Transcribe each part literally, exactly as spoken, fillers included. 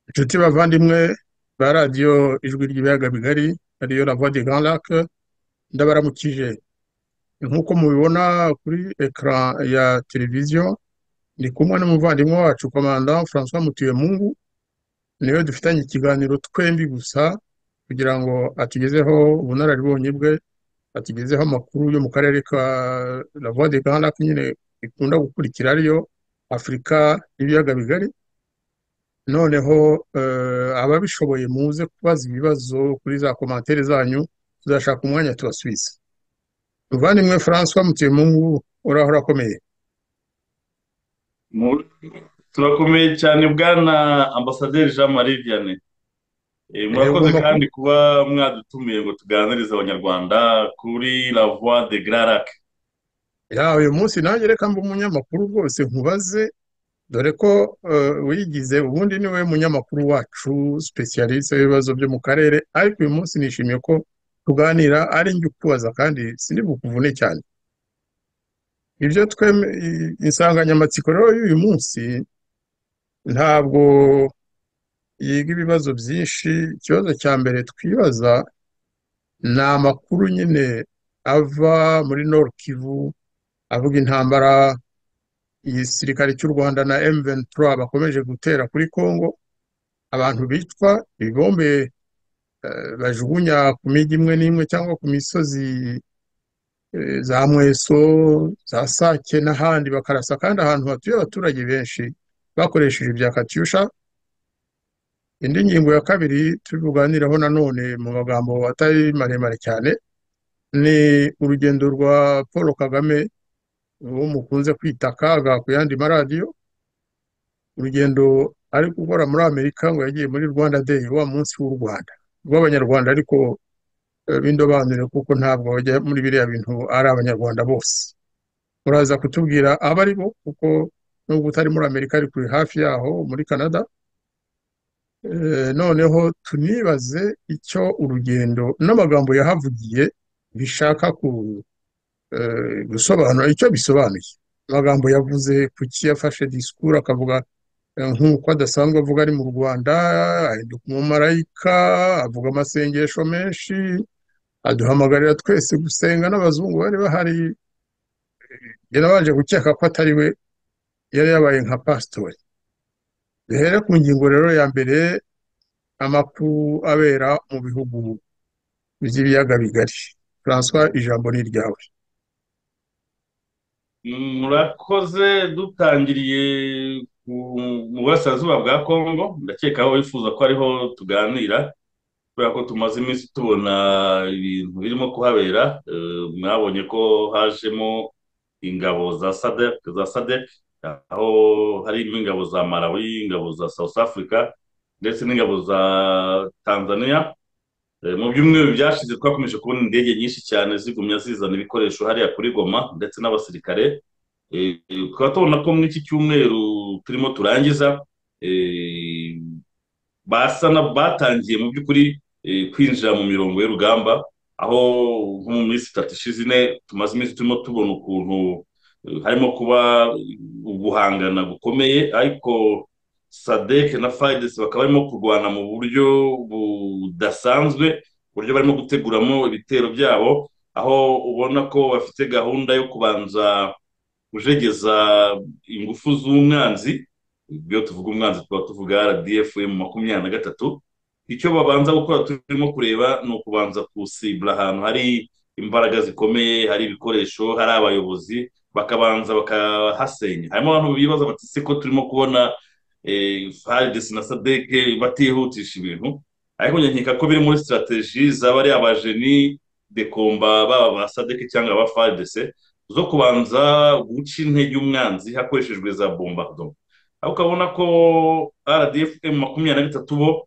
Inshuti bavandimwe ba radiyo ijwi ry'ibiyaga bigari ariyo La Voix des Grands Lacs, ndabaramukije. Nk'uko mubibona kuri ekara ya televiziyo, ndi kumwe n'umuvandimwe wacu komanda François Mutuyemungu, niwe dufitanye ikiganiro twembi gusa kugira ngo atugezeho ubunararibonye bwe, atugezeho amakuru yo mu karere ka La Voix des Grands Lacs nyine ikunda gukurikira ariyo Afurika y'ibiyaga bigari. Noneho eh, ababishoboye muze kubaza ibibazo kuri za komantere zanyu, tuzashaka umwanya tubasubize. Muvandimwe François Mutuyemungu, uraho urakomeye? Mu- turakomeye cyane bwana ambasaderi Jean Marie Vianney. Eh, Eh, murakoze ugomba ku kandi kuba mwadutumiye ngo tuganirize abanyarwanda kuri La Voix de Grand Lac. ya uyu munsi nanjye reka mbe umunyamakuru rwose nkubaze, dore ko eh, wigize ubundi niwe munyamakuru wacu specialiste w'ibibazo byo mu karere, ariko uyu munsi nishimiye ko tuganira ari njye ukubaza kandi sindi bukuvune cyane. Ibyo tweme i- insanganyamatsiko rero y'uyu munsi ntabwo yiga ibibazo byinshi. Ikibazo cya mbere twibaza ni amakuru nyine ava muri Nord Kivu avuga intambara igisirikare cy'u Rwanda na M vingt-trois bakomeje gutera kuri Congo, abantu bicwa, ibibombe eh, bajugunya ku mijyi imwe n'imwe cyangwa ku misozi eh, za Mweso, za Sake n'ahandi, bakarasa kandi ahantu hatuye abaturage benshi bakoresheje ibya Katyusha. Indi ngingo ya kabiri turi buganiraho nanone mu magambo atari maremare cyane ni urugendo rwa Paul Kagame, uwo mukunze kwita akaga ku yandi maradiyo, urugendo ari gukora muri Amerika, ngo yagiye muri Rwanda Day, wa munsi w'u Rwanda rw'abanyarwanda, ariko eh, bindobanure kuko ntabwo bajya muri biriya bintu ari abanyarwanda bose. Uraza kutubwira abo ari bo, kuko nubwo utari muri Amerika ariko uri hafi yaho muri Canada. Eh, noneho tunibaze icyo urugendo n'amagambo yahavugiye bishaka ku eh, gusobanura icyo bisobanuye. Amagambo yavuze, kuki yafashe disikuru akavuga eh, nk'uko adasanzwe avuga ari mu Rwanda, ahinduka umumarayika, avuga amasengesho menshi, aduhamagarira twese gusenga, n'abazungu bari bahari. Njye nabanje gukeka ko atari we, yari yabaye nka pasitori. Duhere ku ngingo rero ya mbere, amakuru abera mu bihugu by'ibiyaga bigari. François, ijambo ni iryawe. Murakoze. Dutangiriye ku- mu burasirazuba bwa Congo, ndakeka aho wifuza ko ariho tuganira kubera ko tumaze iminsi tubona ibintu birimo kuhabera. Eh, mwabonye ko hajemo ingabo za SADC za SADC, aho harimo ingabo za Malawi, ingabo za South Africa ndetse n'ingabo za Tanzania. Eh, mu byumweru byashize twakomeje kubona indege nyinshi cyane zigumya zizana ibikoresho hariya kuri Goma ndetse n'abasirikare. Eh, eh, tukaba tubona ko muri iki cyumweru turimo turangiza, eh, basa na batangiye mu by'ukuri eh, kwinjira mu mirongo y'urugamba, aho nko mu minsi itatu ishize ine tumaze iminsi turimo tubona ukuntu eh, harimo kuba uguhangana gukomeye, ariko sadek na fayidesi bakaba barimo kurwana mu buryo budasanzwe, uburyo barimo guteguramo ibitero byabo, aho ubona ko bafite gahunda yo kubanza kujegeza ingufu z'umwanzi. Iyo tuvuga umwanzi tuba tuvuga R D F mu makumyabiri na gatatu. Icyo babanza gukora turimo kureba ni ukubanza kusibura ahantu hari imbaraga zikomeye, hari ibikoresho, hari abayobozi, bakabanza bakahasenya. Harimo abantu bibaza bati se ko turimo kubona eh, FARDC na SADC batihutisha ibintu, ariko nkeka ko biri muri strategy zaba ari abajeni de combat baba ba SADC cyangwa aba FARDC zo kubanza guca intege umwanzi hakoreshejwe za bombardement. Aho ukabona ko R D F M makumyabiri na gatatu bo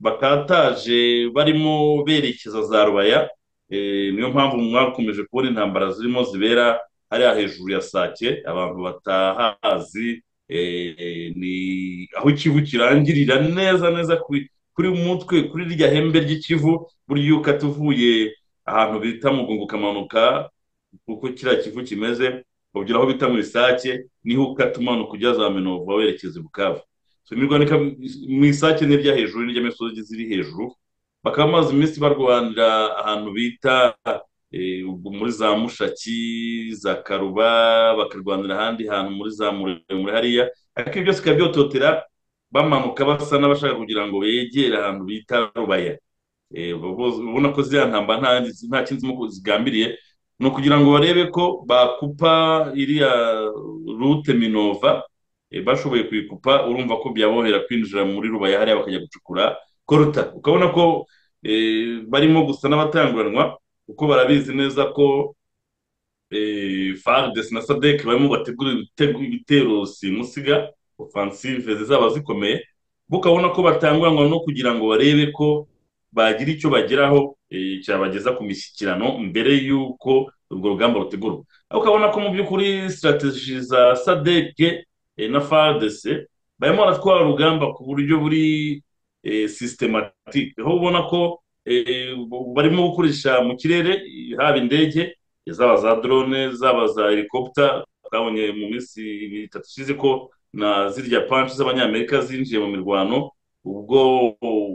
bakataje barimo berekeza za Rubaya. Eh, niyo mpamvu mwakomeje kubona intambara zirimo zibera hariya hejuru ya Sake. Abantu batahazi, eh, ni aho ikivu kirangirira neza neza kuri kuri mutwe, kuri rya hembe ry'ikivu, buryo ukatuvuye ahantu bita Mugungu kamanuka, kuko kiriya kivu kimeze, ugira aho bita muri Sake, niho ukata umanuka ujya za Minova werekeza i Bukavu. so imirwano ikaba mu isake n'irya hejuru n'iry'imisozi ziri hejuru, bakaba bamaze iminsi barwanira ahantu bita eh, ubwo muri za Mushaki, za Karuba, bakarwanira ahandi hantu muri za Muremure hariya, ariko ibyo byose bikaba byototera bamanuka basa n'abashaka kugira ngo begere ahantu bita Rubaya. Eh, ubona ko ziriya ntamba nta nta kindi zirimo zigambiriye, ni ukugira ngo barebe ko bakupa iriya rute Minova. Eh, bashoboye kuyikupa urumva ko byabohera kwinjira muri Rubaya hariya bakajya gucukura koruta, ukabona ko eh, barimo gusa n'abatanguranwa kuko barabizi neza ko eh, FARDC na SADC barimo bategura ibitego ibitero simusiga offensive zizaba zikomeye, bukabona ko batanguranwa no kugira ngo barebe ko bagira icyo bageraho eh, cyabageza ku mishyikirano mbere y'uko urwo rugamba rutegurwa. Aho ukabona ko mu by'ukuri strategy za SADC eh, na FARDC barimo baratwara urugamba ku buryo buri eh, systematique, aho ubona ko eh, barimo gukoresha mu kirere eh, haba indege zaba za drone zaba za helicopter. Twabonye mu minsi itatu ishize ko na zirya punch z'abanyamerika zinjiye mu mirwano, ubwo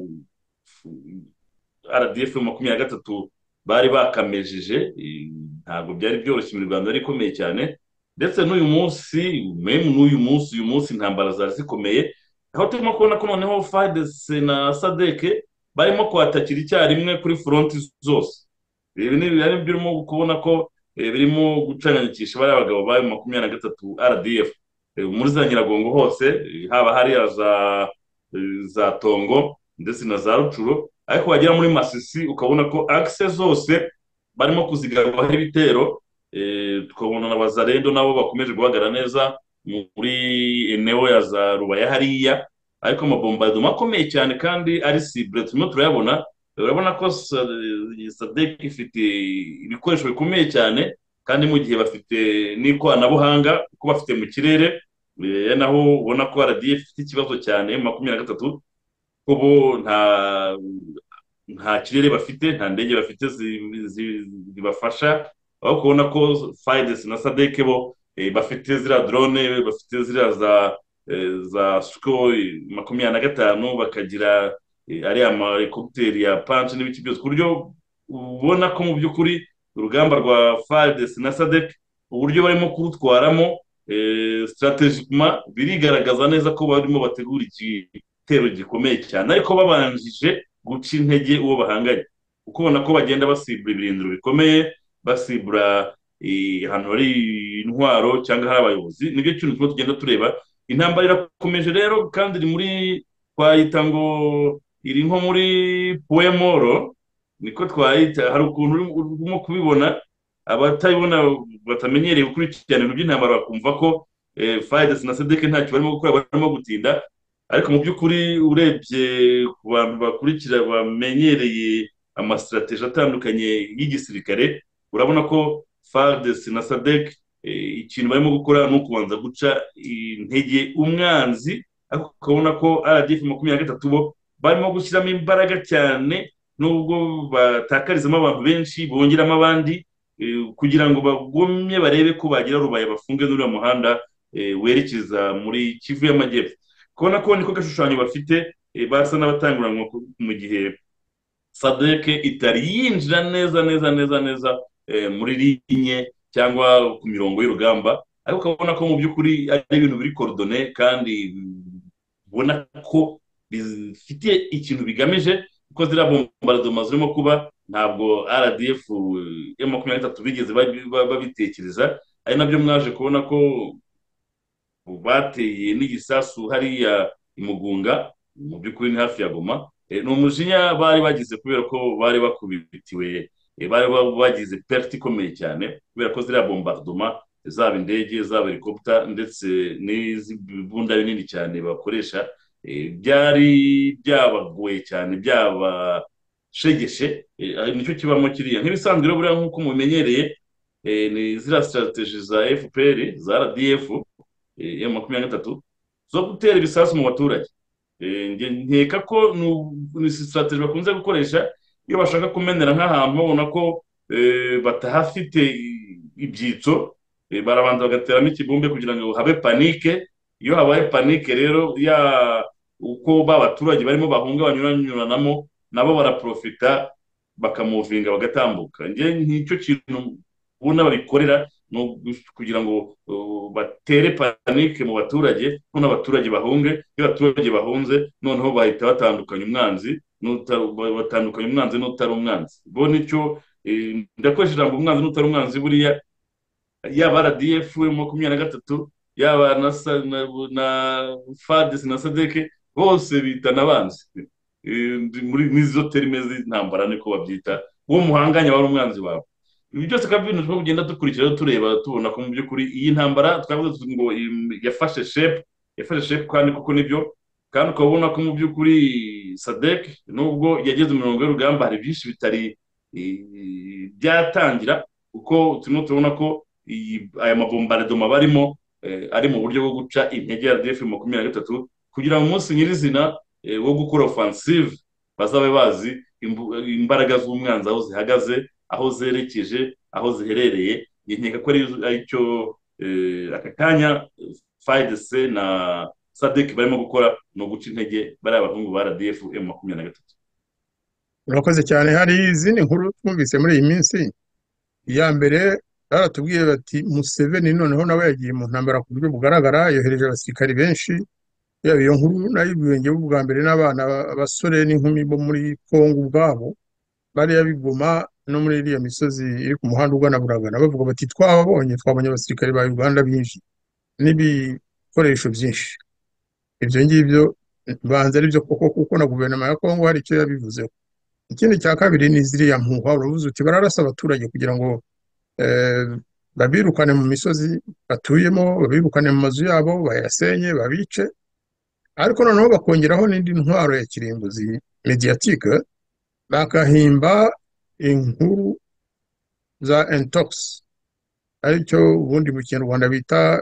R D F makumyabiri na gatatu bari bakamejeje. eh, ntabwo byari byoroshye, imirwano yari ikomeye cyane, ndetse n'uyu munsi meme n'uyu munsi uyu munsi intambara zari zikomeye, aho turimo kubona ko noneho FARDC na SADC barimo kwatakira icyarimwe kuri fronti zose. Ibi ni ibintu birimo kubona ko eh, birimo gucanganyikisha bariya bagabo bayo makumyabiri na gatatu R D F Eh, muri za Nyiragongo hose, eh, haba hariya za eh, za Tongo ndetse na za Rucuro, ariko wagera muri Masisi ukabona ko axe zose barimo kuzigaruraho ibitero. eh, tukabona na Bazarendo nabo bakomeje guhagarara neza muri eneo ya za Rubaya hariya, ariko amabombardement akomeye cyane kandi ari cible turimo turayabona. Urabona ko Sa- SADC ifite ibikoresho bikomeye cyane, kandi mu gihe bafite n'ikoranabuhanga kuko bafite mu kirere, eh, naho ubona ko R D F ifite ikibazo cyane makumyabiri na gatatu, ko bo nta nta kirere bafite, nta ndege bafite zi- zi- zibafasha, aho kubona ko FARDC na SADC bo eh, bafite ziriya drone, bafite ziriya za eh, za Sukhoi makumyabiri na gatanu, bakagira eh, ariya amahelikopteri ya punch n'ibiki byose, ku buryo ubona ko mu by'ukuri urugamba rwa FARDC na SADC uburyo barimo kurutwaramo eh, strategically birigaragaza neza ko barimo bategura igitero gikomeye cyane, ariko babanjije guca intege uwo bahanganye, kuko ubona ko bagenda basibura ibirindiro bikomeye, basibura eh, ahantu hari intwaro cyangwa hari abayobozi. Nibyo kintu turimo tugenda tureba. Intambara irakomeje rero, kandi iri muri, twayita ngo iri nko muri poemoro, niko twayita. Hari ukuntu urimo kubibona, abatabibona batamenyereye gukurikirana ibintu by'intambara bakumva ko eh, FARDC na SADC ntacyo barimo gukora, barimo gutinda, ariko mu by'ukuri urebye ku bantu bakurikira bamenyereye amastrateji atandukanye y'igisirikare, urabona ko FARDC na SADC eh, ikintu barimo gukora ni ukubanza guca intege umwanzi, ariko ukabona ko R D F makumyabiri na gatatu bo barimo gushyiramo imbaraga cyane, nubwo batakarizamo abantu benshi bongeramo abandi eh, kugira ngo bagumye barebe ko bagira Rubaya bafunge n'uriya muhanda eh, werekeza muri Kivu y'Amajyepfo. Kubona ko niko gashushanyo bafite, eh, basa n'abatanguranwa ku- mu gihe SADC itari yinjira neza neza neza neza eh, muri linye cyangwa ku mirongo y'urugamba, ariko ukabona ko mu by'ukuri ari ibintu biri coordonné kandi ubona ko bifitiye ikintu bigamije, kuko ziriya bombardement zirimo kuba ntabwo R D F ya makumyabiri na gatatu bigeze babi- ba- babitekereza, ari nabyo mwaje kubona ko bateye n'igisasu hariya i Mugunga, mu by'ukuri ni hafi ya Goma. Eh, ni umujinya bari bagize kubera ko bari bakubitiwe, eh, bari ba- bagize perte ikomeye cyane kubera ko ziriya bombardement zaba indege zaba helicopter ndetse n'izibunda binini cyane bakoresha, eh, byari byabagoye cyane, byabashegeshe. Eh, nicyo kibamo kiriya nk'ibisanzwe rero, buriya nk'uko mubimenyereye, eh, ni ziriya strategy za F P R za R D F eh, ya makumyabiri na gatatu zo gutera ibisasu mu baturage. Eh, nge nkeka ko nu- ni strategy bakunze gukoresha iyo bashaka kumenera nk'ahantu babona ko eh, batahafite i- ibyitso, eh, barabanza bagateramo ikibumbe kugira ngo habe panike iyo habaye panike rero ya uko ba baturage barimo bahunga banyuranyuranamo nabo baraprofita bakamuvinga bagatambuka. Njye nk'icyo kintu ubona babikorera ni ugu- kugira ngo uh, batere panike mu baturage noneho abaturage bahunge. Iyo abaturage bahunze noneho bahita batandukanya umwanzi n'uta- batandukanya umwanzi n'utari umwanzi bo nicyo. eh, ndakoresha ijambo umwanzi n'utari umwanzi buriya yaba R D F makumyabiri na gatatu yaba na, sa- na, na FARDC na SADC bose bitana abanzi. Eh, ndi- muri n'izo terime z'intambara niko babyita, uwo muhanganya wari umwanzi wawe. Ibi byose kandi ibintu turimo kugenda dukurikira tureba tubona ko mu by'ukuri iyi ntambara twavuze tuti ngo im- yafashe shape yafashe shape kandi kuko nibyo. kandi ukaba ubona ko mu by'ukuri SADC nubwo yageze mu mirongo y'urugamba hari byinshi bitari eh, byatangira, kuko turimo turabona ko iyi- aya mabombardoma barimo eh, ari mu buryo bwo guca intege ya R D F makumyabiri na gatatu kugira ngo umunsi nyirizina eh, wo gukora offensive bazabe bazi imbu- imbaraga z'umwanzi aho zihagaze, aho zerekeje, aho ziherereye. Njye nkeka ko ari aricyo eh, aka kanya F A R D C na SADC barimo gukora, ni uguca intege bariya bahungu ba R D F M makumyabiri na gatatu. urakoze cyane. hari izindi nkuru twumvise muri iyi minsi. iya mbere baratubwiye bati Museveni noneho nawe yagiye mu ntambara ku buryo bugaragara, yohereje abasirikari benshi. yaba iyo nkuru nayibwiwe njyewe ubwa mbere n'abana abasore n'inkumi bo muri Kongo ubwabo, bariya bigoma no muri iriya misozi iri ku muhanda ugana Bunagana, bavuga bati twababonye, twabonye abasirikari ba Uganda binshi n'ibikoresho byinshi. ibyo ngibyo banza ari byo koko, kuko na guverinoma ya Kongo hari icyo yabivuzeho. Ikindi cya kabiri ni ziriya mpuha, uravuze uti bararasa abaturage kugira ngo eh, babirukane mu misozi batuyemo, babirukane mu mazu yabo, bayasenye, babice. ariko noneho bakongeraho n'indi ntwaro ya kirimbuzi mediatike, bakahimba inkuru za intox, aricyo ubundi mu kinyarwanda bita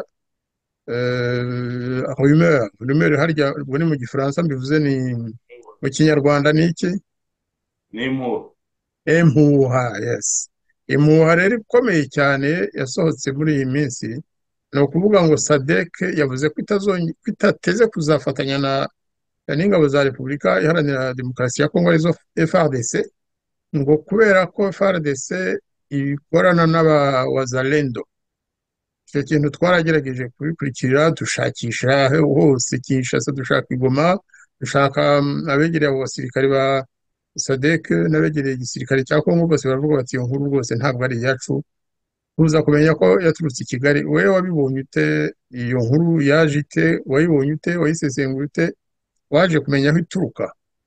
eh, rumeur. Rumeur harya ubwo ni mu gifaransa, mbivuze ni mu kinyarwanda ni iki? n'impuha. Impuha, yes. Impuha rero ikomeye cyane yasohotse muri iyi minsi, ni ukuvuga ngo SADC yavuze ko itazonye- ko itateze kuzafatanya na n'ingabo za Repubulika Iharanira Demokarasi ya Kongo arizo F A R D C, ngo kubera ko F A R D C ikorana n'aba wazalendo. icyo kintu twaragerageje kubikurikira, dushakisha hose Kinshasa, dushaka i Goma, dushaka mm, abegereye abo basirikari ba SADC n'abegereye igisirikare cya Kongo, bose baravuga bati iyo nkuru rwose ntabwo ari iyacu. tuza kumenya ko yaturutse i Kigali. wowe wabibonye ute? iyo nkuru yaje ite? wayibonye ute? wayisesenguye ute? waje kumenya aho ituruka?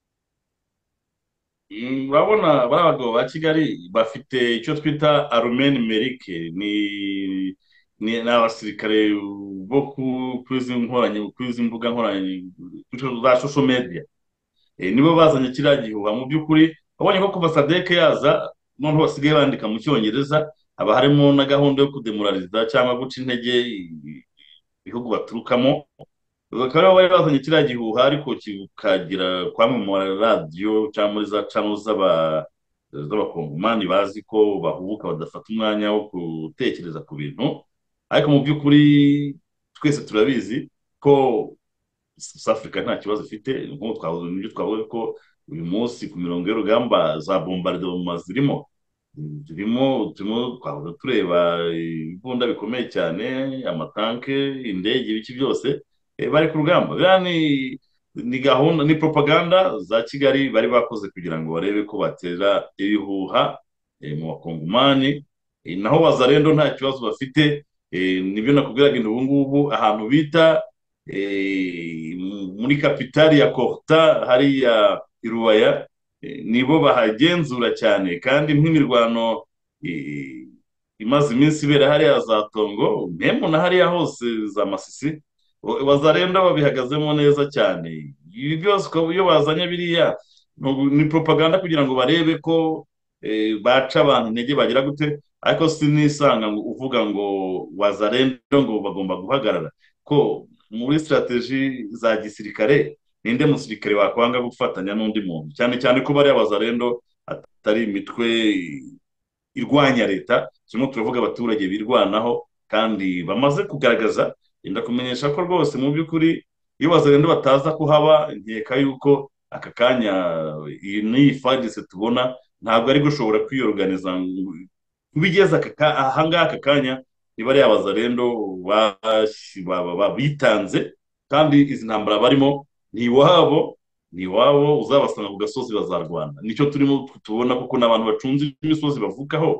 Mm, urabona bariya bagabo ba Kigali bafite icyo twita arumeni merike, ni ni ni abasirikare bo ku kuri izi nkoranya kuri izi mbuga nkoranya za social media. Eh, nibo bazanye kiriya gihuha mu by'ukuri. Wabonye ko kuva SADC yaza noneho basigaye bandika mu cyongereza, haba harimo na gahunda yo kudemoraliza cyangwa guca intege i- ibihugu baturukamo. Bakaba bari bazanye kiriya gihuha ariko kikagira kwamwe mu maradiyo cyangwa muri za channel z'aba z'abakongomani bazi ko bahubuka badafata umwanya wo gutekereza ku bintu. ariko mu by'ukuri twese turabizi ko South Africa nta kibazo ifite. nk'uko twavuze nibyo twavuga ko uyu munsi ku mirongo y'urugamba za bombardement zirimo zirimo turimo twavuga tureba ibunda bikomeye cyane, amatanke, indege, ibiki byose eh, bari ku rugamba. Biriya ni ni gahunda, ni propaganda za Kigali bari bakoze kugira ngo barebe ko batera ibihuha eh, mu bakongomani. Eh, naho wazarendo nta kibazo bafite. Eh, nibyo nakubwiraga ubu ngubu ahantu bita eh, muri kapitali ya Korta hariya i Rubaya, eh, nibo bahagenzura cyane, kandi nk'imirwano eh, imaze iminsi ibera hariya za Tongo mpemu na hariya hose za Masisi, wa- wazarenda babihagazemo neza cyane. Ibi byose ukaba iyo bazanye biriya ntugu- ni propaganda kugira ngo barebe ko eh, baca abantu intege bagira gute. ariko sinisanga ngo uvuga ngo wazarendo ngo bagomba guhagarara, ko muri strategy za gisirikare ninde musirikare wakwanga gufatanya n'undi muntu, cyane cyane ko bariya wazarendo atari imitwe irwanya leta. turimo turavuga abaturage birwanaho kandi bamaze kugaragaza ndakumenyesha ko rwose mu by'ukuri iyo bazarenda bataza kuhaba nkeka yuko aka kanya iyi n'iyi fagise tubona ntabwo ari gushobora kwiyoruganiza ngo bigeze ahangaha aka kanya niba ari abazarendo bitanze kandi izi ntambara barimo ni iwabo ni iwabo uzabasanga ku gasozi bazarwana nicyo turimo tubona kuko n'abantu bacunze imisozi bavukaho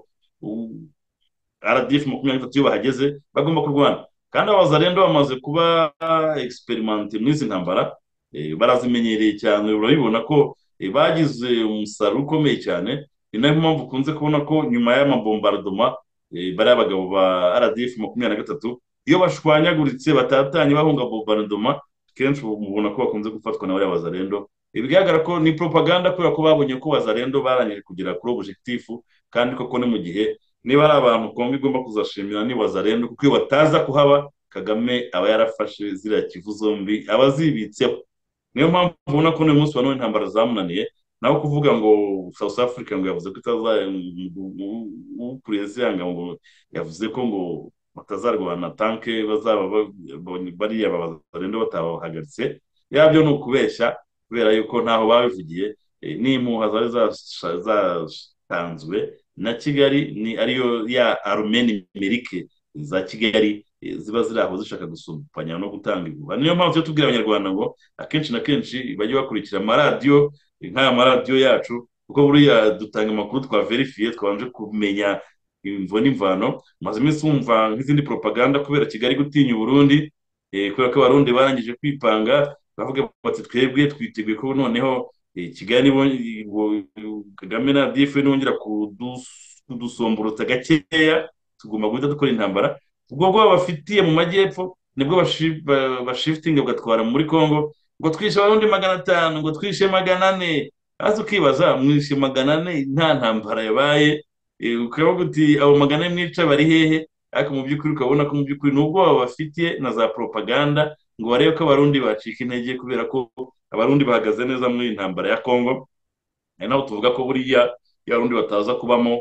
R D F makumyabiri na gatatu iyo bahageze bagomba kurwana kandi abazarendo bamaze kuba experimente muri izi ntambara barazimenyereye cyane urabibona ko bagize umusaruro ukomeye cyane ni nayo mpamvu ukunze kubona ko nyuma y'amabombardoma bari abagabo ba R D F makumyabiri na gatatu iyo bashwanyaguritse batatanye bahunga bombardoma kenshi mubona ko bakunze gufatwa na bariya bazarendo bigaragara ko ni propaganda kubera ko babonye ko bazarendo barangije kugera kuri objectif kandi koko ni mu gihe niba ari abantu Kongo igomba kuzashimira ni bazarendo kuko iyo bataza kuhaba Kagame aba yarafashe ziriya Kivu zombi abazibitseho niyo mpamvu ubona ko uyu munsi wa none intambara zamunaniye naho kuvuga ngo South Africa ngo yavuze ko itaza ukurezanga ngo yavuze ko ngo batazarwana tanke bazaba bariya bazarendo batabahagaritse yabyo ni ukubeshya kubera yuko ntaho babivugiye n'impuha zari zatanzwe na Kigali ni ariyo ya Armeni Amerike za Kigali ziba ziri aho zishaka gusupanya no gutanga impuha niyo mpamvu tubwira abanyarwanda ngo akenshi na kenshi bajye bakurikira amaradiyo nk'aya maradiyo yacu kuko buriya dutanga amakuru twa verifiye twabanje kumenya imvo n'imvano maze iminsi wumva nk'izindi propaganda kubera Kigali gutinya Burundi kubera ko abarundi barangije kwipanga bavuga bati twebwe twiteguye ko noneho Kigali Kagame na R D F nongera kudusomborotsa gakeya tugomba guhita dukora intambara ubwo bwo bafitiye mu majyepfo nibwo bashiftinga bagatwara muri Kongo ngo twishe abarundi magana atanu ngo twishe magana ane aza ukibaza mwishe magana ane nta ntambara yabaye ukavuga uti abo magana ane mwica bari hehe ariko mu by'ukuri ukabona ko mu by'ukuri nubwo baba bafitiye na za propaganda ngo barebe ko abarundi bacika intege kubera ko abarundi bahagaze neza muri intambara ya Kongo ari naho tuvuga ko buriya iyo abarundi bataza kubamo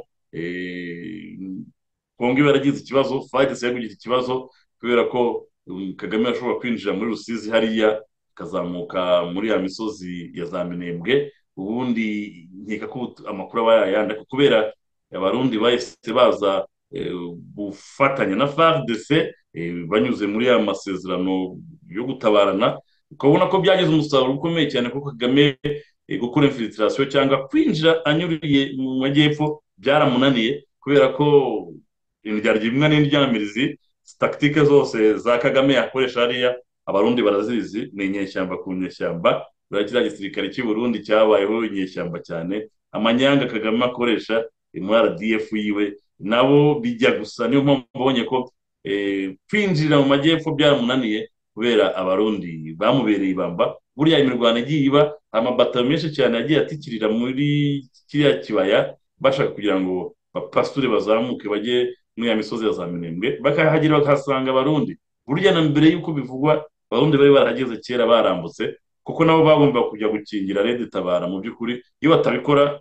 Kongo baragize ikibazo fagise yagugize ikibazo kubera ko Kagame ashobora kwinjira muri Rusizi hariya kazamuka muri ya misozi ya za Minembwe ubundi nkeka ko amakuru aba yayanda kubera abarundi bahise baza gufatanya na F A R D C banyuze muri ya masezerano yo gutabarana ukabona ko byagize umusaruro ukomeye cyane kuko Kagame gukora infiltration cyangwa kwinjira anyuriye mu majyepfo byaramunaniye kubera ko imiryango imwe n'indyamirizi tactique zose za Kagame yakoresha hariya abarundi barazizi ni inyeshyamba ku nyeshyamba baragira gisirikare cy'u Burundi cyabayeho inyeshyamba cyane amanyanga Kagame akoresha mu R D F yiwe nabo bijya gusa niyo mpamvu babonye ko kwinjira mu majyepfo byaramunaniye kubera abarundi bamubereye ibamba buriya imirwano igiye iba amabato menshi cyane yagiye atikirira muri kiriya kibaya bashaka kugira ngo bapasture bazamuke bajye muri ya misozi ya za Minembwe bakahagira bakahasanga abarundi burya na mbere yuko bivugwa abarundi bari barahageze kera barambutse kuko nabo bagomba kujya gukingira Red Tabara mu by'ukuri iyo batabikora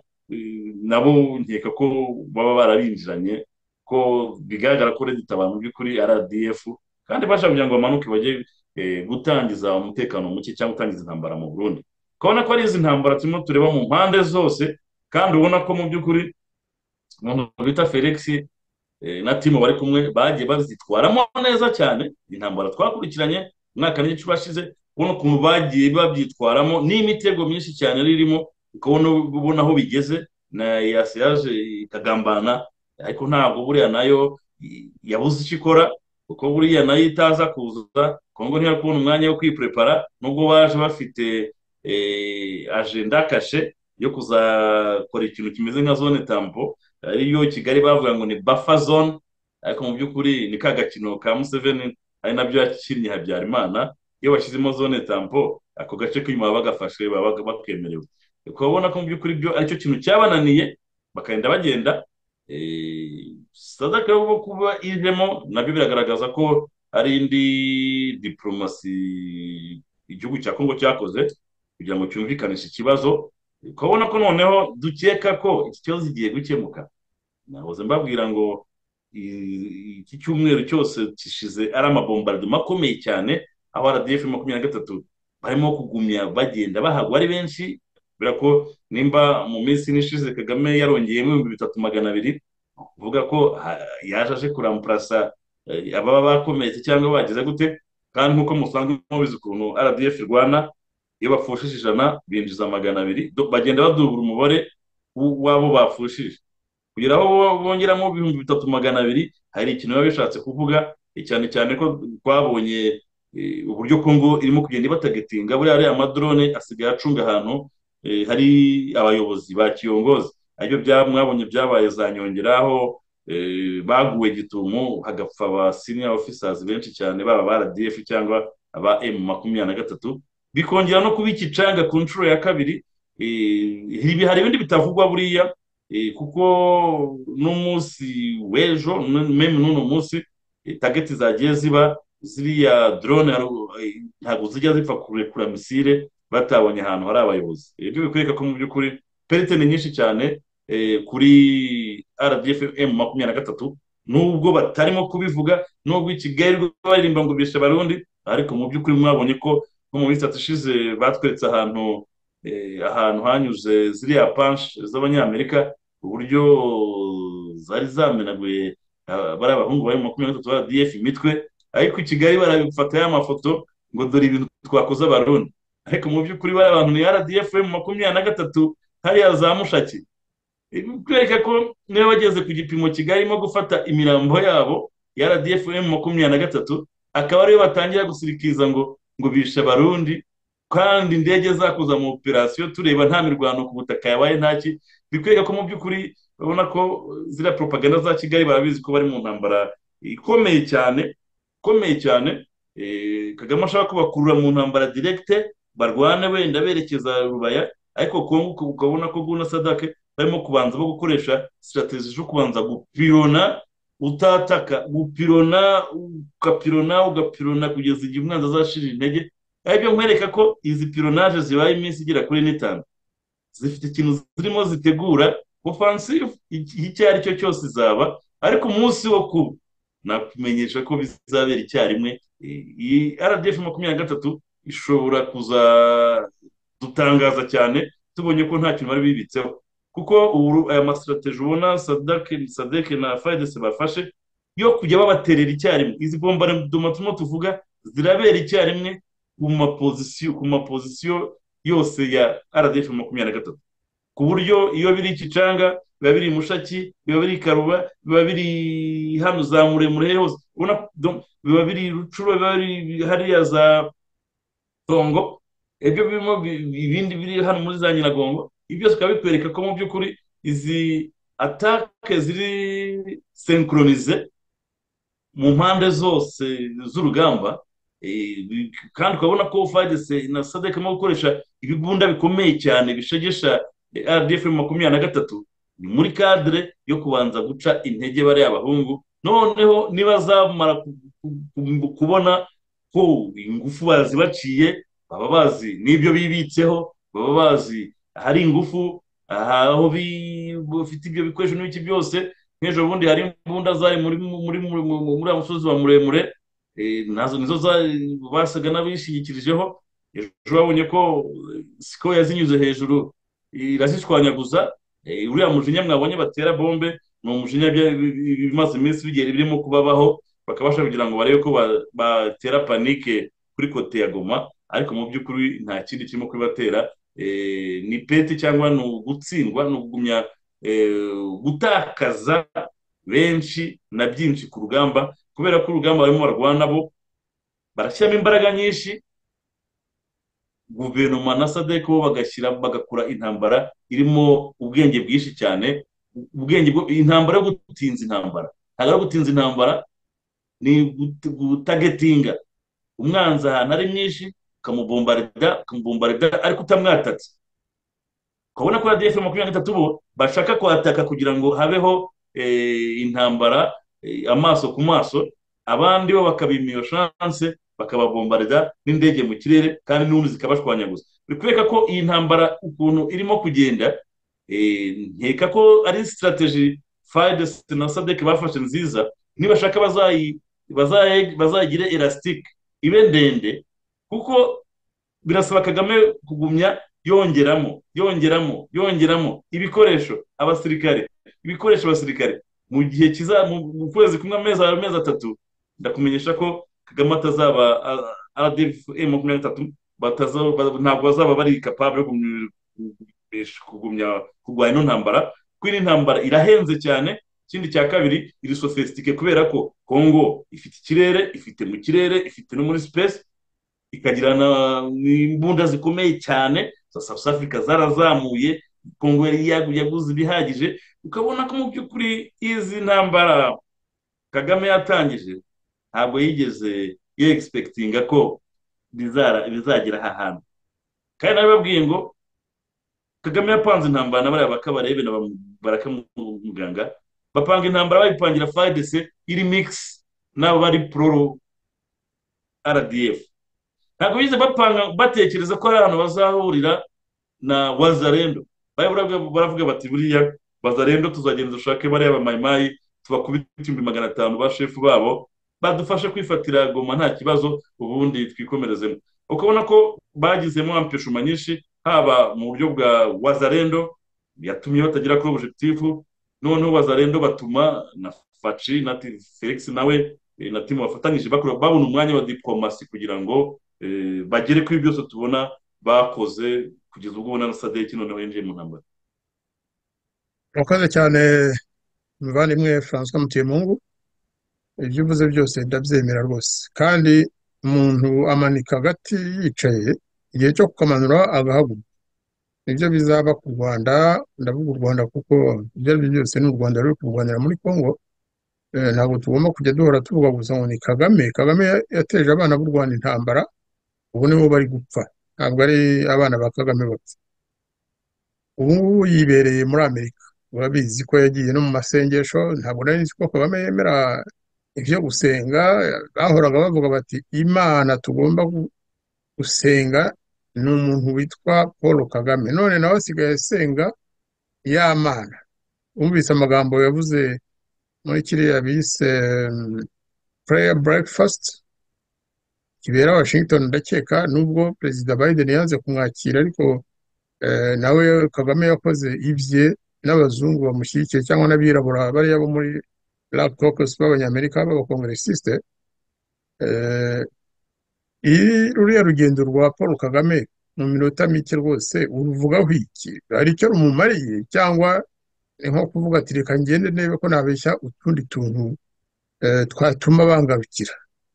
nabo nkeka ko baba barabinjiranye ko bigaragara ko Red Tabara mu by'ukuri R D F kandi bashaka kugira ngo bamanuke bajye gutangiza umutekano muke cyangwa gutangiza intambara mu Burundi kubona ko ari izi ntambara turimo tureba mu mpande zose kandi ubona ko mu by'ukuri umuntu bita Felix na timu bari kumwe bagiye bazitwaramo neza cyane intambara twakurikiranye umwaka n'igice bashize ubona ukuntu bagiye babyitwaramo n'imitego myinshi cyane ririmo ukabona ubona aho bigeze na yase yaje ikagambana ariko ntabwo buriya nayo yabuze icyo ikora kuko buriya nayo itaza kuza Kongo ntiyari kubona umwanya wo kwiprepara nubwo baje bafite agenda kashe yo kuzakora ikintu kimeze nka zone tampo ariyo Kigali bavuga ngo ni buffer zone ariko mu by'ukuri ni ka gakino ka Museveni ari nabyo yakinnye Habyarimana iyo bashyizemo zone tampo ako gace k'inyuma bagafashe baba bakemerewe ukabona ko mu by'ukuri byo aricyo kintu cyabananiye bakagenda bagenda sadaka yo kuba iremo nabyo biragaragaza ko ari indi diplomasi igihugu cya Kongo cyakoze kugira ngo cyumvikanishe ikibazo ukabona ko noneho dukeka ko iki kibazo kigiye gukemuka nahoze mbabwira ngo i- iki cyumweru cyose gishize ari amabombardement akomeye cyane, aho R D F makumyabiri na gatatu barimo kugumya bagenda bahagwa ari benshi, kubera ko nimba mu minsi ine ishize Kagame yarongeyemo ibihumbi bitatu magana abiri, kuvuga ko ha- yaje aje kurampurasa eh, ababa bakomeretse cyangwa bagize gute. Kandi nk'uko musanzwe mubizi ukuntu R D F irwana, iyo bapfushije ijana binjiza magana abiri, do- bagenda badubura umubare w- w'abo bapfushije kugira aho bongeramo ibihumbi bitatu magana abiri. Hari ikintu biba bishatse kuvuga, eh, cyane cyane ko twabonye eh, uburyo Kongo irimo kugenda ibatagetinga. Buriya ariya amadrone asigaye acunga ahantu eh, hari abayobozi ba kiyongozi, aribyo bya mwabonye byabaye za Nyongera, aho eh, baguwe gitumo hagapfa aba senior officers benshi cyane, baba ba R D F cyangwa aba M makumyabiri na gatatu, bikongera no kuba ikicanga ku nshuro ya kabiri. Eh, ibi hari ibindi bitavugwa buriya, eh, kuko n'umunsi w'ejo n- meme n'uno munsi eh, tageti zagiye ziba ziriya drone haru- eh, ntabwo zijya zipfa kurekura misile batabonye ahantu hari abayobozi. Ibyo bikwereka ko mu by'ukuri perite ni nyinshi cyane eh, kuri R D F M makumyabiri na gatatu, nubwo batarimo kubivuga, nubwo i Kigali baririmba ngo bishe Abarundi, ariko mu by'ukuri mwabonye ko nko mu minsi itatu ishize batweretse ahantu eh, ahantu hanyuze ziriya panshi z'abanyamerika, uburyo zari zamenaguye ah, bari abahungu bari mu makumyabiri na gatatu ba R D F imitwe, ariko i Kigali barabifata y'amafoto ngo dore ibintu twakoze Abarundi. Ariko mu by'ukuri bari abantu ni R D F mu makumyabiri na gatatu hariya za Mushaki. Kwereka ko niba bageze ku gipimo Kigali irimo gufata imirambo yabo ya R D F mu makumyabiri na gatatu, akaba ariyo batangira gusirikiza ngo ngo bishe Abarundi, kandi indege zakoze mu operasiyo tureba nta mirwano ku butaka yabaye ntaki. Bikwereka ko mu by'ukuri babona ko ziriya propaganda za Kigali barabizi ko bari mu ntambara ikomeye cyane, ikomeye cyane. Eh, Kagame ashaka kubakurura mu ntambara directe barwane wenda berekeza Rubaya, ariko Kongo ukabona ko Guna Sadake barimo kubanza bo gukoresha strategy zo kubanza gupirona utataka, gupirona ugapirona ugapirona kugeza igihe umwanzi azashirira intege. Aribyo nkwereka ko izi pironage zibaye iminsi igera kuri n'itanu, zifite ikintu zirimo zitegura offensive icyo ari cyo cyose izaba, ariko umunsi wo kuba nakumenyesha ko bizabera icyarimwe. Iyi R D F makumyabiri na gatatu ishobora kuzadutangaza cyane tubonye ko nta kintu bari bibitseho, kuko ubu aya masitrategi ubona sadake sadeke na fayidese bafashe yo kujya babaterera icyarimwe. Izi bombardement turimo tuvuga zirabera icyarimwe ku mapozisiyo ku mapozisiyo yose ya R D F makumyabiri na gatatu, ku buryo iyo biri Kicanga, biba biri Mushaki, biba biri Karuba, biba biri hano za Muremure hose, ubona biba biri Rucuro, biba biri hariya za Tongo, ibyo birimo ibindi biri hano muri za Nyiragongo. Ibyo byose bikaba bikwereka ko mu by'ukuri izi atake ziri synchronise mu mpande zose z'urugamba. Eh, kandi ukabona ko F A R D C na S A D C mo gukoresha ibibunda bikomeye cyane bishegesha eh, R D F makumyabiri na gatatu, ni muri cadre yo kubanza guca intege bariya abahungu. Noneho niba zamara ku- ku- ku- kubona ko ingufu bazibaciye, baba bazi n'ibyo bibitseho, baba bazi hari ingufu aho bafite ibyo bikoresho n'ibiki byose. Nk'ejo bundi hari imbunda zari muri muri muri muri uriya musozi wa Muremure, eh, nazo nizo za- basaga n'abishingikirijeho. Ejo babonye ko eh, siko yazinyuze hejuru irazishwanyaguza. Eh, uriya mujinya mwabonye batera bombe ni umujinya bya- bi- bi- bimaze iminsi bigera birimo kubabaho, bakabasha kugira ngo barebe ko ba- batera panike kuri kote ya Goma, ariko mu by'ukuri nta kindi kirimo kubibatera. Eh, ni peti cyangwa ni ugutsindwa, ni ukugumya eh, gutakaza benshi na byinshi ku rugamba, kubera ko urugamba barimo barwana bo barashyiramo imbaraga nyinshi. Guverinoma na S A D C bo bagashyira bagakora intambara irimo ubwenge bwinshi cyane, ubwenge bwo intambara yo gutinza intambara, ntabwo ari gutinza intambara, ni gut- gutagetinga umwanzi ahantu ari mwinshi, ukamubombarida ukamubombarida ariko utamwatatse. Ukabona ko R D F makumyabiri na gatatu bo bashaka kwataka kugira ngo habeho eh, intambara eh, amaso ku maso, abandi bo bakabima iyo chance bakababombarida n'indege mu kirere kandi n'ubundi zikabashwanyaguza. Bikwereka ko iyi ntambara ukuntu irimo kugenda, eh, nkeka ko ari strategy F fayidesi na sadek bafashe nziza, nibashaka bazayi bazayi- bazayigire elastique ibe ndende, kuko birasaba Kagame kugumya yongeramo yongeramo yongeramo ibikoresho abasirikare, ibikoresho abasirikare mu gihe kiza mu mu kwezi kumwe, amezi amezi atatu, ndakumenyesha ko Kagame atazaba R D F makumyabiri na gatatu bataza- ba- ntabwo bazaba bari capable yo kugumya kugumya kurwanya ino ntambara, kuko ino ntambara irahenze cyane. Ikindi cya kabiri, iri sofisitike kubera ko Congo ifite ikirere, ifite mu kirere, ifite no muri space, ikagira na- n'imbunda zikomeye cyane za South Africa zarazamuye. Congo yari yagu- yaguze ibihagije, ukabona ko mu by'ukuri izi ntambara Kagame yatangije ntabwo yigeze ye expectinga ko bizara bizagera aha hantu. Kandi nabibabwiye ngo Kagame yapanze intambara na bariya bakabarebe na ba- barakamuganga, bapanga intambara bayipangira F A R D C iri mix n'abo bari pro R D F. Ntabwo bize bapanga batekereza ko hari ahantu bazahurira na Wazalendo. Baravuga baravuga bati buriya Wazalendo tuzagenda dushake bariya ba mayimayi tubakubita ibihumbi magana atanu ba shefu babo badufashe kwifatira Goma nta kibazo, ubundi twikomerezemo. Ukabona ko bagizemo ampeshuma nyinshi, haba mu buryo bwa Wazalendo yatumye batagera kuri objectif, noneho Wazalendo batuma na Faci na Ti- Felix nawe eh, na timu bafatanyije bakora babona umwanya wa diplomasi kugira ngo eh, bagere kuri byose tubona bakoze kugeza ubwo ubona na Sadeki noneho yinjiye mu ntambara. urakoze cyane muvandimwe Francois Mutuyemungu, ibyo uvuze byose ndabyemera rwose, kandi umuntu amanika agati yicaye, igihe cyo kukamanura agahaguruka. Nibyo bizaba ku Rwanda, ndavuga u Rwanda kuko ibyo ari byo byose ni u Rwanda ruri kurwanira muri Congo. Eh, ntabwo tugomba kujya duhora tuvuga gusa ngo ni Kagame. Kagame ya- yateje abana b'u Rwanda intambara, ubu nibo bari gupfa, ntabwo ari abana ba Kagame bapfa. Ubu ngubu yibereye muri Amerika, urabizi ko yagiye no mu masengesho. Ntabwo nari nzi ko Kagame yemera ibyo gusenga. Bahoraga bavuga bati Imana tugomba gu- gusenga ni umuntu witwa Paul Kagame, none nawe asigaye asenga ya Mana. Wumvise amagambo yavuze muri kiriya bise um, prayer breakfast kibera Washington, ndakeka nubwo Perezida Biden yanze kumwakira, ariko eh, nawe Kagame yakoze ibye n'abazungu bamushyigikiye cyangwa n'abirabura bariya bo muri Black Caucus b'abanyamerika b'abakongresiste. Eh, iri ruriya rugendo rwa Paul Kagame mu minota mike rwose uruvugaho iki? Hari icyo rumumariye, cyangwa ni nko kuvuga ati reka ngende ndebe ko nabeshya utundi tuntu eh, twatuma bangarukira?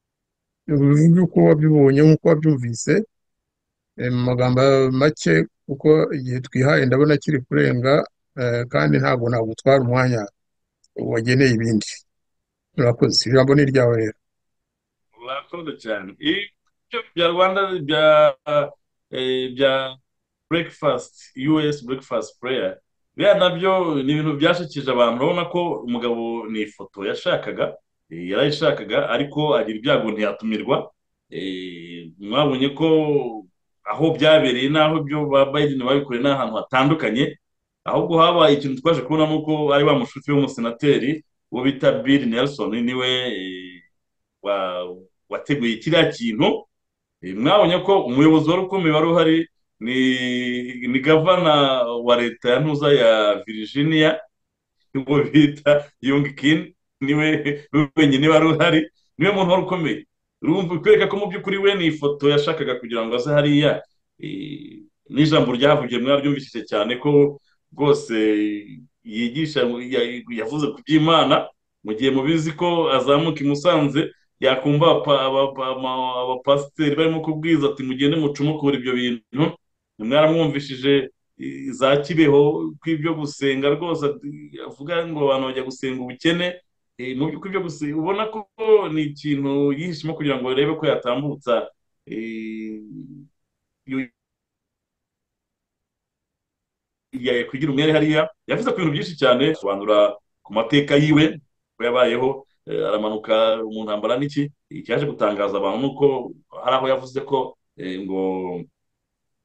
Uvuge uko wabibonye nk'uko wabyumvise eh, mu magambo make, kuko igihe twihaye ndabona kiri kurenga, eh, kandi ntabwo nagutwara umwanya wageneye ibindi. Urakoze, ijambo ni iryawe rero. Murakoze cyane. Ibyo bya Rwanda bya eh, bya breakfast, U S breakfast prayer, biriya nabyo ni ibintu byashikije abantu. Urabona ko umugabo ni ifoto yashakaga, eh, yarayishakaga ariko agira ibyago ntiyatumirwa. Eh, mwabonye ko aho byabereye n'aho ibyo ba Biden babikoreye ni ahantu hatandukanye, ahubwo habaye ikintu twaje kubona nuko ari wa mushuti w'umusenateri uwo bita Bill Nelson niwe eh, wa- wateguye kiriya kintu. Eh, mwabonye ko umuyobozi wari ukomeye wari uhari ni ni gavana wa leta ya ntuza ya Virginia, uwo bita Youngkin, niwe wenyine wari uhari, niwe muntu wari ukomeye. Urumva kwereka ko mu by'ukuri we ni ifoto yashakaga kugira ngo aze hariya. Eh, n'ijambo ryavugiye mwabyumvishije cyane ko rwose yigisha, ya- yavuze ku by'Imana, mu gihe mubizi ko azamuka i Musanze yakumva apa- aba- ama- abapasiteri barimo kubwiza ati mugende mucumukure ibyo bintu. Mwaramwumvishije eh, za Kibeho kw'ibyo gusenga rwose, ati- avuga ngo abantu bajya gusenga ubukene. Eh, mu by'ukuri ibyo gusenga ubona ko ni ikintu yihishemo kugira ngo arebe ko yatambutsa eh, iyo- ya- kugira umwere hariya. Yavuze ku bintu byinshi cyane, asobanura ku mateka yiwe ko yabayeho, eh, aramanuka mu ntambara n'iki. Icyaje gutangaza abantu ni uko hari aho yavuze ko eh, ngo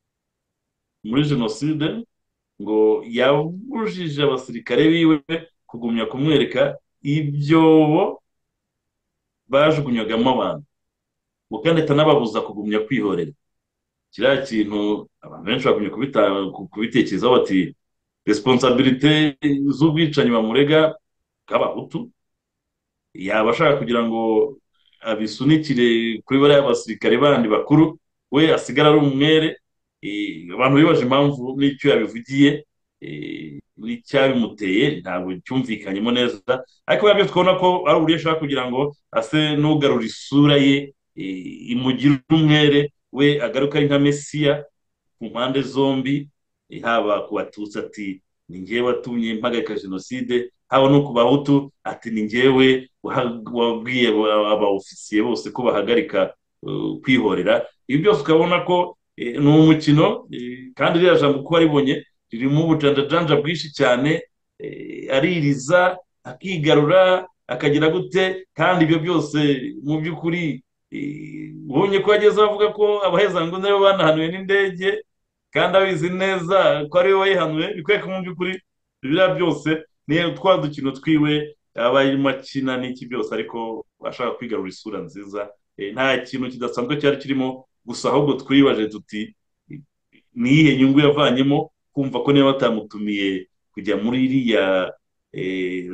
muri jenoside ngo yabujije abasirikare biwe kugumya kumwereka ibyobo bajugunywagamo abantu, ngo kandi atanababuza kugumya kwihorera. Kiriya kintu abantu benshi bagumye kubita- ku- kubitekerezaho bati resiponsabirite z'ubwicanyi bamurega bw'abahutu yaba ashaka kugira ngo abisunikire kuri bariya basirikare bandi bakuru, we asigara ari umwere. Eh, abantu bibaje impamvu n'icyo yabivugiye, eh, n'icyabimuteye ntabwo cyumvikanyemo neza, ariko biba byo twabona ko ari uburyo ashaka kugira ngo ase n'ugarura isura ye, eh, imugire umwere, we agaruka ari nka mesiya ku mpande zombi, eh, haba ku batutsi ati ni njyewe watumye mpagarika jenoside, haba no ku bahutu ati ni njyewe waha- wabwiye aba- abaofisiye bose ko bahagarika uh, kwihorera. Ibi byose ukabona ko eh, ni umukino, eh, kandi ririya jambo uko waribonye ririmo ubujanjajanja bwinshi cyane, eh, aririza akigarura akagira gute, kandi ibyo byose mu by'ukuri eh, ubonye ko yageze avuga ko abahezanguni aribo banahanuwe n'indege, kandi abizi neza ko ari we wayihanuye, bikwereka mu by'ukuri biriya byose ni twa dukino twiwe aba arimo akina n'iki byose, ariko ashaka kwigarura isura nziza. Eh, nta kintu kidasanzwe cyari kirimo, gusa ahubwo twibaje tuti ni iyihe nyungu yavanyemo kumva ko niba batamutumiye kujya muri iriya eh,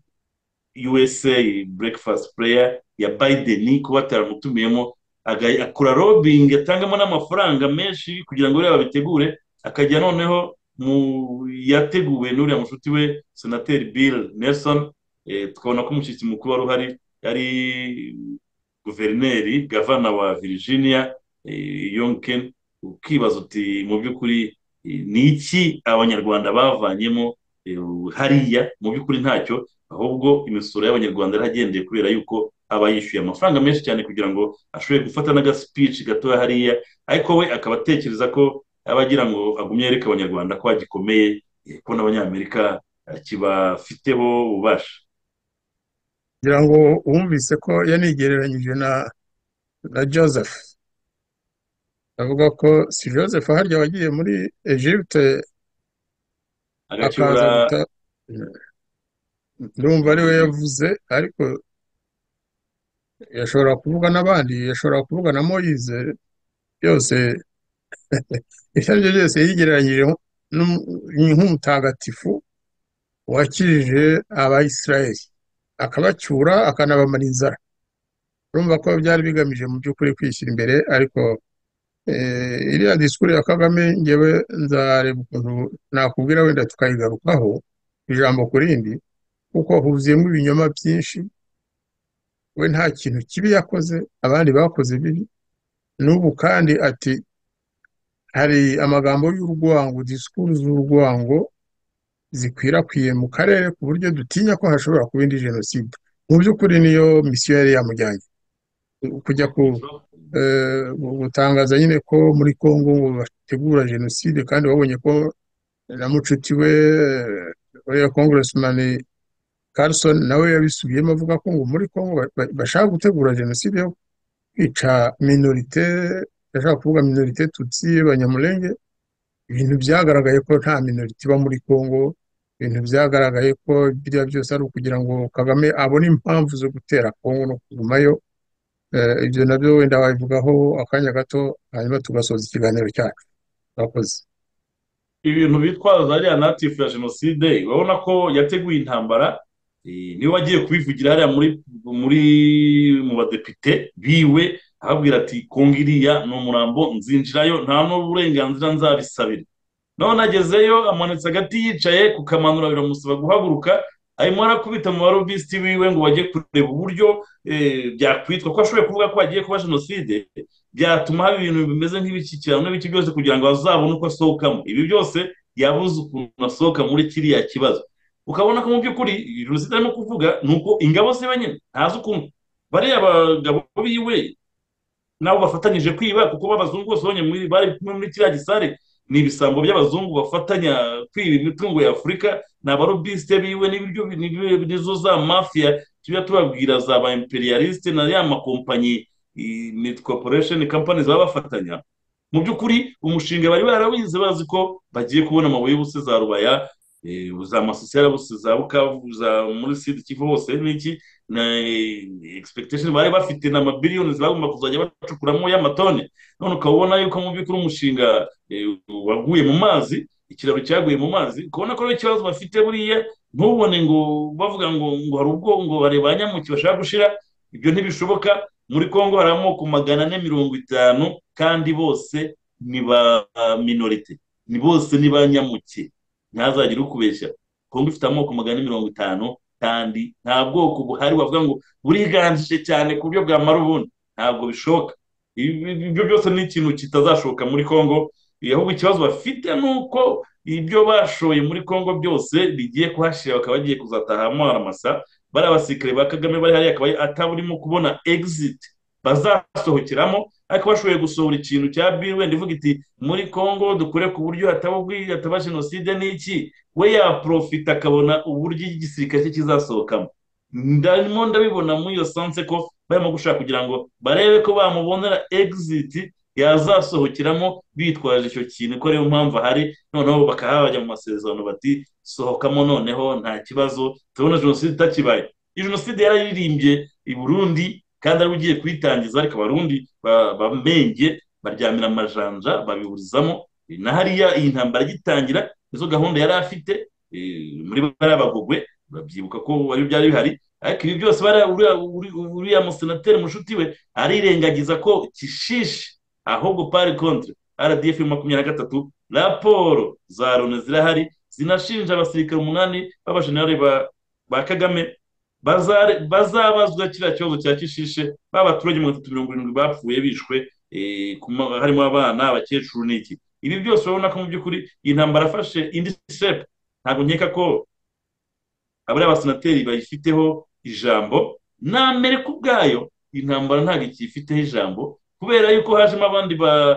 U S A breakfast prayer ya Biden, kuba bataramutumiyemo aga- akora lobbying atangamo n'amafaranga menshi kugira ngo bariya babitegure, akajya noneho mu yateguwe n'uriya mushuti we senateri Bill Nelson. Eh, tukabona ko umushyitsi mukuru wari uhari yari guverineri gavana wa Virginia, eh, Youngkin. Ukibaza uti mu by'ukuri eh, ni iki abanyarwanda bavanyemo eh, hariya? Mu by'ukuri ntacyo, ahubwo imisoro y'abanyarwanda yaragendeye kubera yuko aba yishyuye amafaranga menshi cyane kugira ngo ashobore gufata n'agasipici gatoya hariya, ariko we akaba atekereza ko aba agira ngo agumye yereke abanyarwanda ko agikomeye, eh, ko n'abanyamerika eh, kibafiteho ububasha. kugira ngo wumvise ko yanigereranyije na na Joseph, avuga ko si Joseph harya wagiye muri Egypte akaza agacyura. guta, ndumva ari we yavuze, ariko yashobora kuvuga n'abandi, yashobora kuvuga na Moise, byose ibyo ari byo byose yigereranyije n'um- nk'umutagatifu wakijije abayisiraheli akabacyura akanabamara inzara. urumva ko byari bigamije mu by'ukuri kwishyira imbere, ariko eh, iriya disikuru ya Kagame ngewe nzareba ukuntu nakubwira, wenda tukayigarukaho ijambo ku rindi, kuko huzuyemo ibinyoma byinshi. We nta kintu kibi yakoze, abandi bakoze bibi. N'ubu kandi ati hari amagambo y'urwango, disikuru z'urwango zikwirakwiye mu karere ku buryo dutinya ko hashobora kuba indi jenoside. Mu by'ukuri niyo misiyo yari yamujyanye, kujya ku eh, gutangaza nyine ko muri Congo ngo bategura jenoside, kandi babonye ko na mucuti we eh, uriya congressman Carson nawe yabisubiyemo avuga ko ngo muri Congo ba- ba- bashaka gutegura jenoside yo kwica minorite, yashaka kuvuga minorite tutsi y'Abanyamulenge. Ibintu byagaragaye ko nta minorite iba muri Congo, ibintu byagaragaye ko biriya byose ari ukugira ngo Kagame abone impamvu zo gutera Congo no kugumayo. Eh, ibyo nabyo wenda wabivugaho akanya gato, hanyuma tugasoza ikiganiro cyacu. Murakoze. Ibintu bitwaza ariya natifu ya jenoside, urabona ko yateguye intambara, eh, niwe wagiye kubivugira hariya muri muri mu badepite biwe, ababwira ati kongo iriya ni umurambo, nzinjirayo nta n'uburenganzira nzabisabira. none agezeyo amanitse agati yicaye ku kamanura, biramusaba guhaguruka, arimo arakubita mu barobisiti biwe ngo bajye kureba uburyo eh, byakwitwa ko ashoboye kuvuga ko hagiye kuba jenoside, byatuma haba ibintu bimeze nk'ibishyikirano n'ibiki byose kugira ngo azabone uko asohokamo. Ibi byose yabuze ukuntu asohoka muri kiriya kibazo. Ukabona ko mu by'ukuri jenoside arimo kuvuga ni uko ingabo ziba nyine ntazi ukuntu bariya bagabo biwe nabo bafatanyije kwiba, kuko b'abazungu bose babonye muri bari kumwe muri kiriya gisare ni ibisambo by'abazungu bafatanya kwiba imitungo ya Afurika, ni abarobisite biwe n'ibiryo nizo za mafia tujya tubabwira za ba imperialiste na ya makompanyi net corporation companies baba bafatanya. Mu by'ukuri umushinga bari barawize bazi ko bagiye kubona amabuye y'ubuse za rubaya, eh, za masosiyete bose za bukavu za muri sud kivu hose n'iki na eh, expectation bari bafite na mabiliyoni bagomba kuzajya bacukuramo y'amatoni, none ukabona yuko mu by'ukuri umushinga eh, waguye mu mazi, ikiraro cyaguye mu mazi, ukabona ko ari ikibazo bafite buriya. Ntubone ngo bavuga ngo ngo hari ubwo ngo bare ba nyamuki bashaka gushira, ibyo ntibishoboka. Muri Kongo hari amoko magana ane mirongo itanu kandi bose ni ba minorite, ni bose ni ba nyamuke, ntazagire ukubeshya. Kongo ifite amoko magana ane mirongo itanu kandi nta bwoko buhari bavuga ngo buriganjije cyane ku buryo bwamara ubundi, ntabwo bishoboka. Ibi- ibyo byose ni ikintu kitazashoboka muri Kongo, ahubwo ikibazo bafite ni uko ibyo bashoye muri Kongo byose bigiye kuhashira, bakaba bagiye kuzatahamo aramasa. Bari abasirikare ba Kagame bari hariya akaba ataburimo kubona exit bazasohokeramo, ariko bashoboye gusohora ikintu cya bill wenda ivuga iti muri Kongo dukore ku buryo hataba ubwi hataba jenoside n'iki, we yaprofita akabona uburyo igisirikare cye kizasohokamo. Ndimo ndabibona muri iyo sanse ko barimo gushaka kugira ngo barebe ko bamubonera exit yazasohokeramo bitwaje icyo kintu, ko ariyo mpamvu ahari. Noneho bakaba bajya mu masezerano bati sohokamo, noneho nta kibazo, turabona jenoside itakibaye. Iyi jenoside yararirimbye i Burundi kandi ari ugiye kuyitangiza, ariko abarundi ba- bamenge baryamira amajanja babiburizamo. Na hariya iyi ntambara igitangira izo gahunda yari afite eh, muri bariya bagogwe babyibuka ko ari byari bihari, ariko ibi byose bariya uriya uri- uriya musenateri mushuti we arirengagiza ko kishishe, ahubwo pari contre R D F makumyabiri na gatatu. Raporo za Loni zirahari zinashinja abasirikare umunani b'abajenerali ba, ba Kagame bazare- bazabazwa kiriya kibazo cya kishishe, b'abaturage mirongo itatu mirongo irindwi bapfuye bishwe, eh, ku ma- harimo abana, abakecuru n'iki. Ibi byose urabona ko mu by'ukuri iyi ntambara afashe indi shape. Ntabwo nkeka ko abariya abasenateri bayifiteho ijambo, na Amerika ubwayo intambara ntabwo ikifiteho ijambo, kubera yuko hajemo abandi ba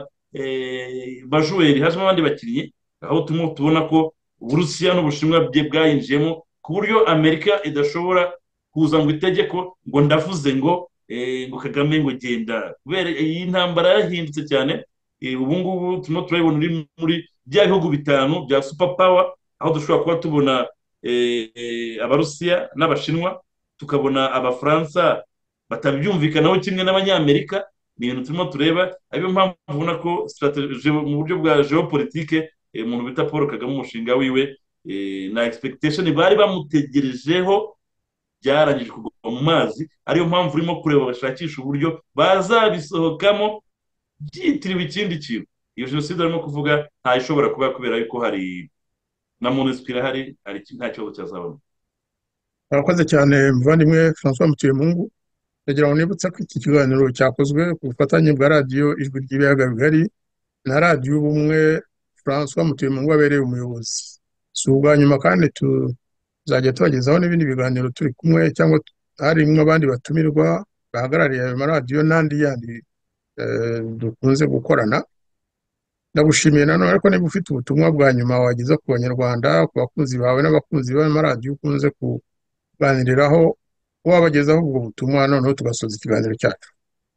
eh, bajuweri, hajemo abandi bakinnyi, aho turimo tubona ko Uburusiya n'Ubushinwa bye bwayinjiyemo, ku buryo Amerika idashobora kuza ngo itegeko ngo ndavuze ngo eh, ngo Kagame ngo genda, kubera iyi ntambara yarahindutse cyane. Eh, ubu ngubu turimo turabibona uri muri bya bihugu bitanu bya super power, aho dushobora kuba tubona eh, eh, Abarusiya n'Abashinwa, tukabona Abafaransa batabyumvikanaho kimwe n'Abanyamerika. Ni ibintu turimo tureba, ariyo mpamvu ubona ko strategy mu buryo bwa geopolitike, eh, umuntu bita Paul Kagame umushinga wiwe eh, na expectation bari bamutegerejeho byarangije kugwa mu mazi. Ariyo mpamvu urimo kureba bashakisha uburyo bazabisohokamo byitiriwe ikindi kintu. Iyo jenoside arimo kuvuga ntayishobora kuba, kubera yuko hari na MONUSCO irahari, hari iki- nta kibazo cyazabona. Murakoze cyane muvandimwe François Mutuyemungu. Ndagira ngo nibutse ko iki kiganiro cyakozwe ku bufatanye bwa radiyo Ijwi ry'Ibiyaga Bigari na radiyo Ubumwe. François Mutuyemungu abereye umuyobozi. Si ubwa nyuma kandi tuzajya tubagezaho n'ibindi biganiro turi kumwe, cyangwa harimo abandi batumirwa bahagarariye ayo maradiyo n'andi yandi eh, dukunze gukorana. Ndagushimiye nanone, ariko niba ufite ubutumwa bwa nyuma wageza ku banyarwanda, ku bakunzi bawe n'abakunzi b'amaradiyo ukunze kuganiriraho, wabagezaho ubwo butumwa, noneho tugasoza ikiganiro cyacu.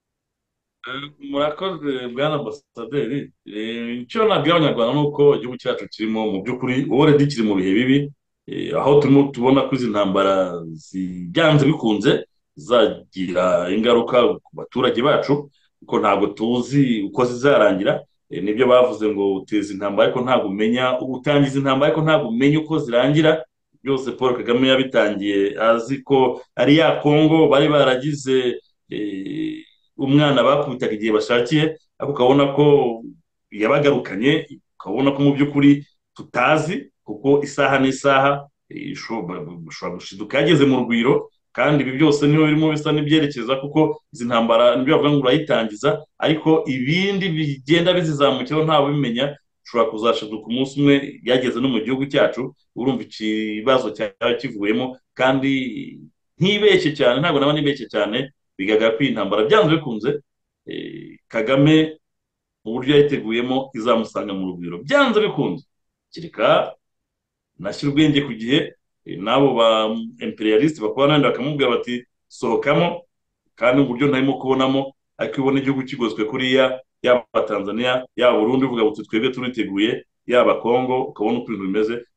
Eh, murakoze bwana ambasaderi. Eh, icyo nabwira abanyarwanda ni uko igihugu cyacu kirimo mu by'ukuri already kiri mu bihe bibi, eh, aho turimo tubona ko izi ntambara byanze bikunze zagira ingaruka ku baturage bacu, kuko ntabwo tuzi uko zizarangira. Eh, nibyo bavuze ngo uteza intambara ariko ntabwo umenya, utangiza intambara ariko ntabwo umenya uko zirangira. Byose Paul Kagame yabitangiye azi ko ari ya Kongo bari baragize eh, umwana bakubitaga igihe bashakiye, ariko ukabona ko yabagarukanye, ukabona ko mu by'ukuri tutazi, kuko isaha n'isaha eh, ishobora ishobora gushiduka yageze mu rugwiro. Kandi ibi byose niho birimo bisa n'ibyerekeza, kuko izi ntambara nibyo bavuga ngo urayitangiza, ariko ibindi bigenda bizizamukiraho ntawe ubimenya. Ushobora kuzashiduka umunsi umwe yageze no mu gihugu cyacu, urumva ikibazo cyaba kivuyemo. Kandi ntibeshye cyane, ntabwo naba nibeshye cyane, bigaragara ko iyi ntambara byanze bikunze eh, Kagame mu buryo yayiteguyemo izamusanga mu rugwiro byanze bikunze, kereka nashyira ubwenge ku gihe. eh, n'abo ba imperialiste bakora nandi bakamubwira bati sohokamo, kandi uburyo ntarimo kubonamo. Ariko iyo ubona igihugu kigozwe kuriya, yaba Tanzania yaba Burundi uvuga ngo twebwe turiteguye, yaba Kongo ukabona uko ibintu bimeze,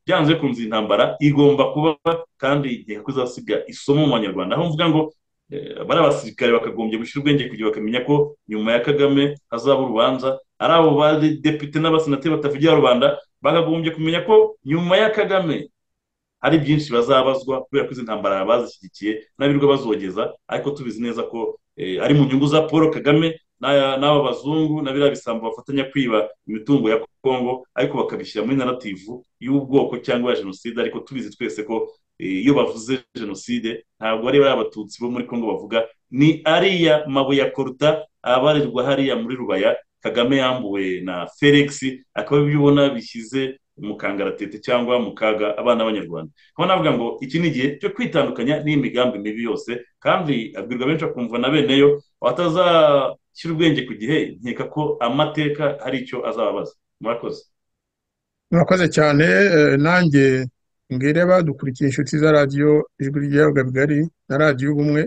byanze kunze iyi ntambara igomba kuba, kandi igihe ko izasiga isomo mu banyarwanda, aho mvuga ngo eh, bari abasirikare bakagombye gushyira ubwenge kugira bakamenya ko nyuma ya Kagame hazaba urubanza, ari abo badepite n'abasenateri batavugira rubanda bakagombye kumenya ko nyuma ya Kagame hari byinshi bazabazwa, kubera ko izi ntambara bazishyigikiye n'abirirwa bazogeza, ariko tubizi neza ko eh, ari mu nyungu za Paul Kagame n'aya- n'aba bazungu na biriya bisambo bafatanya kwiba imitungo ya Kongo, ariko bakabishyira muri narativu y'ubwoko cyangwa ya jenoside, ariko tubizi twese ko eh, iyo bavuze jenoside ntabwo ari bariya abatutsi bo muri Kongo bavuga, ni ariya mabuye ya koruta abarirwa hariya muri Rubaya Kagame yambuwe na Felix, akaba ibyo ubona bishyize mu kangaratete cyangwa mu kaga abana b'abanyarwanda. aho navuga ngo iki ni igihe cyo kwitandukanya n'iyi migambi mibi yose, kandi abwirwa benshi akumva na bene yo, watazashyira ubwenge ku gihe nkeka ko amateka hari icyo azababaza. Murakoze. murakoze cyane. eh, nanjye mbwire badukurikiye inshuti za radiyo ijwi ry'ibiyaga bigari na radiyo ubumwe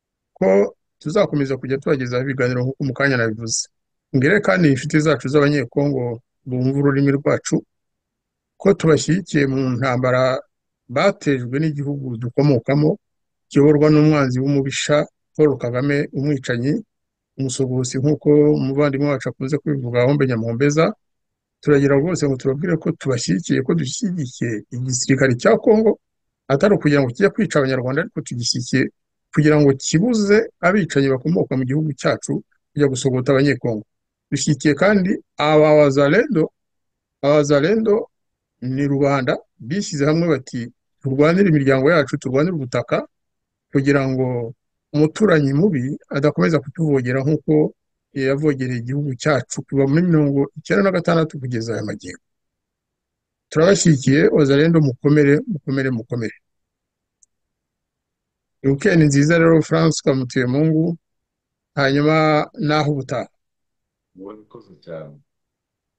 ko tuzakomeza kujya tubagezaho ibiganiro nk'uko mu kanya nabivuze. Mbwire kandi inshuti zacu z'abanyekongo bumva ururimi rwacu ko tubashyigikiye mu ntambara batejwe n'igihugu dukomokamo, kiyoborwa n'umwanzi w'umubisha Paul Kagame, umwicanyi, umusuguzi nk'uko umuvandimwe wacu akunze kubivuga Hombe Nyamuhombeza. Turagira rwose ngo tubabwire ko tubashyigikiye, ko dushyigikiye igisirikare cya Kongo, atari ukugira ngo kijye kwica abanyarwanda, ariko tugishyigikiye kugira ngo kibuze abicanyi bakomoka mu gihugu cyacu kujya gusogota abanyekongo. Dushyigikiye kandi aba wazalendo. Abazalendo ni rubanda bishyize hamwe bati turwanire imiryango yacu, turwanire ubutaka, kugira ngo umuturanyi mubi adakomeza kutuvogera nk'uko yavogereye igihugu cyacu kuva muri mirongo icyenda na gatandatu kugeza aya magingo. Turabashyigikiye wazalendo, mukomere mukomere mukomere. Weekend nziza rero Francois Mutuyemungu, hanyuma naho ubutaha. Murakoze cyane.